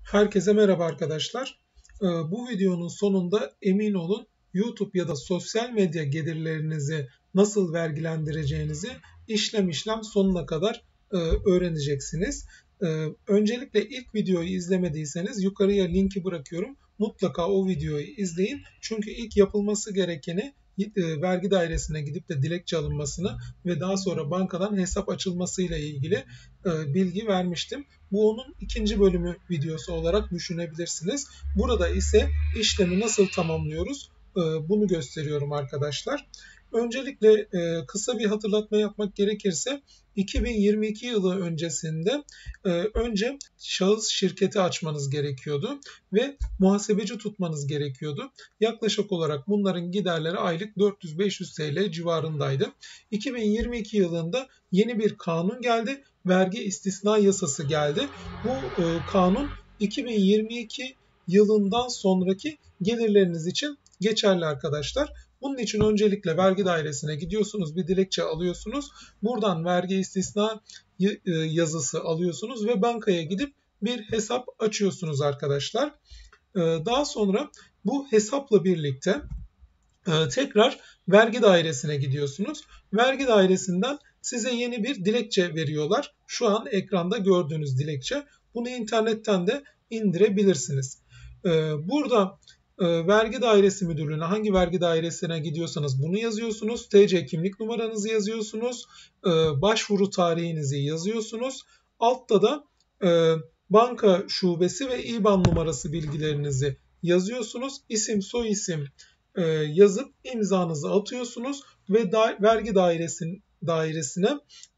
Herkese merhaba arkadaşlar. Bu videonun sonunda emin olun YouTube ya da sosyal medya gelirlerinizi nasıl vergilendireceğinizi işlem sonuna kadar öğreneceksiniz. Öncelikle ilk videoyu izlemediyseniz yukarıya linki bırakıyorum. Mutlaka o videoyu izleyin. Çünkü ilk yapılması gerekeni vergi dairesine gidip de dilekçe alınmasını ve daha sonra bankadan hesap açılmasıyla ilgili bilgi vermiştim. Bu onun ikinci bölümü videosu olarak düşünebilirsiniz. Burada ise işlemi nasıl tamamlıyoruz bunu gösteriyorum arkadaşlar. Öncelikle kısa bir hatırlatma yapmak gerekirse 2022 yılı öncesinde önce şahıs şirketi açmanız gerekiyordu ve muhasebeci tutmanız gerekiyordu. Yaklaşık olarak bunların giderleri aylık 400-500 TL civarındaydı. 2022 yılında yeni bir kanun geldi. Vergi istisna yasası geldi. Bu kanun 2022 yılından sonraki gelirleriniz için geçerli arkadaşlar. Bunun için öncelikle vergi dairesine gidiyorsunuz, bir dilekçe alıyorsunuz. Buradan vergi istisna yazısı alıyorsunuz ve bankaya gidip bir hesap açıyorsunuz arkadaşlar. Daha sonra bu hesapla birlikte tekrar vergi dairesine gidiyorsunuz. Vergi dairesinden size yeni bir dilekçe veriyorlar. Şu an ekranda gördüğünüz dilekçe. Bunu internetten de indirebilirsiniz. Burada vergi dairesi müdürlüğüne, hangi vergi dairesine gidiyorsanız bunu yazıyorsunuz. TC kimlik numaranızı yazıyorsunuz. Başvuru tarihinizi yazıyorsunuz. Altta da banka şubesi ve IBAN numarası bilgilerinizi yazıyorsunuz. İsim, soyisim yazıp imzanızı atıyorsunuz ve vergi dairesine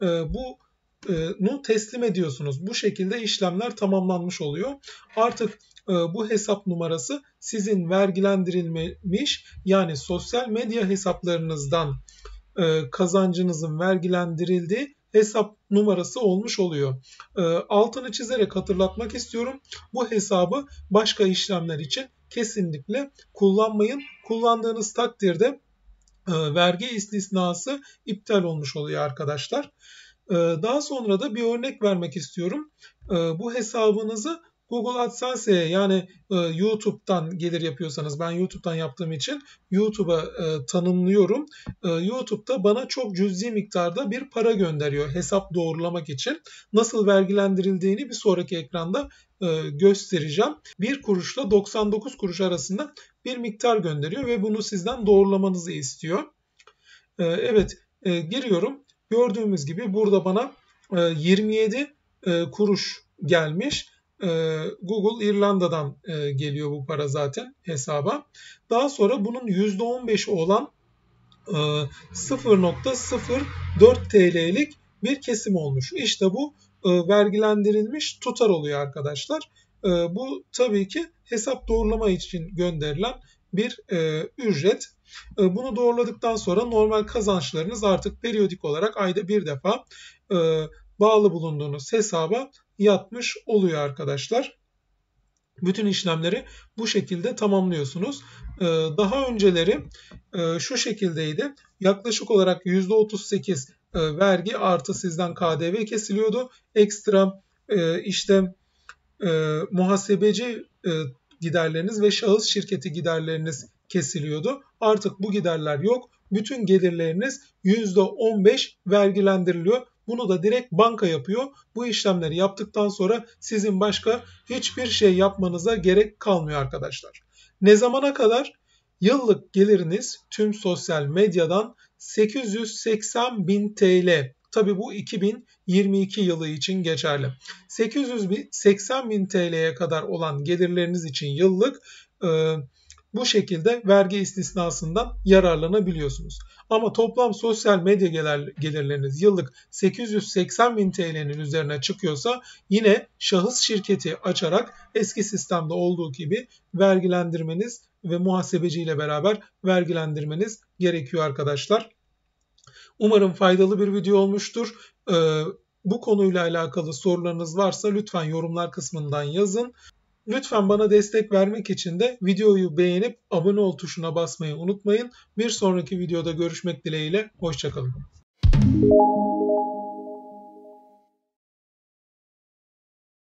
bunu teslim ediyorsunuz. Bu şekilde işlemler tamamlanmış oluyor. Artık bu hesap numarası sizin vergilendirilmiş, yani sosyal medya hesaplarınızdan kazancınızın vergilendirildiği hesap numarası olmuş oluyor. Altını çizerek hatırlatmak istiyorum. Bu hesabı başka işlemler için kesinlikle kullanmayın. Kullandığınız takdirde vergi istisnası iptal olmuş oluyor arkadaşlar. Daha sonra da bir örnek vermek istiyorum. Bu hesabınızı Google AdSense'ye, yani YouTube'dan gelir yapıyorsanız, ben YouTube'dan yaptığım için YouTube'a tanımlıyorum. YouTube'da bana çok cüzi miktarda bir para gönderiyor hesap doğrulamak için. Nasıl vergilendirildiğini bir sonraki ekranda göstereceğim. 1 kuruşla 99 kuruş arasında bir miktar gönderiyor ve bunu sizden doğrulamanızı istiyor. Evet, giriyorum. Gördüğümüz gibi burada bana 27 kuruş gelmiş. Google İrlanda'dan geliyor bu para zaten hesaba. Daha sonra bunun %15'i olan 0.04 TL'lik bir kesim olmuş. İşte bu vergilendirilmiş tutar oluyor arkadaşlar. Bu tabii ki hesap doğrulama için gönderilen bir ücret. Bunu doğruladıktan sonra normal kazançlarınız artık periyodik olarak ayda bir defa bağlı bulunduğunuz hesaba yatmış oluyor arkadaşlar. Bütün işlemleri bu şekilde tamamlıyorsunuz. Daha önceleri şu şekildeydi. Yaklaşık olarak %38 vergi artı sizden KDV kesiliyordu. Ekstra işte muhasebeci giderleriniz ve şahıs şirketi giderleriniz kesiliyordu. Artık bu giderler yok. Bütün gelirleriniz %15 vergilendiriliyor. Bunu da direkt banka yapıyor. Bu işlemleri yaptıktan sonra sizin başka hiçbir şey yapmanıza gerek kalmıyor arkadaşlar. Ne zamana kadar? Yıllık geliriniz tüm sosyal medyadan 880.000 TL. Tabii bu 2022 yılı için geçerli. 880.000 TL'ye kadar olan gelirleriniz için yıllık bu şekilde vergi istisnasından yararlanabiliyorsunuz. Ama toplam sosyal medya gelirleriniz yıllık 880.000 TL'nin üzerine çıkıyorsa yine şahıs şirketi açarak eski sistemde olduğu gibi vergilendirmeniz ve muhasebeciyle beraber vergilendirmeniz gerekiyor arkadaşlar. Umarım faydalı bir video olmuştur. Bu konuyla alakalı sorularınız varsa lütfen yorumlar kısmından yazın. Lütfen bana destek vermek için de videoyu beğenip abone ol tuşuna basmayı unutmayın. Bir sonraki videoda görüşmek dileğiyle. Hoşça kalın.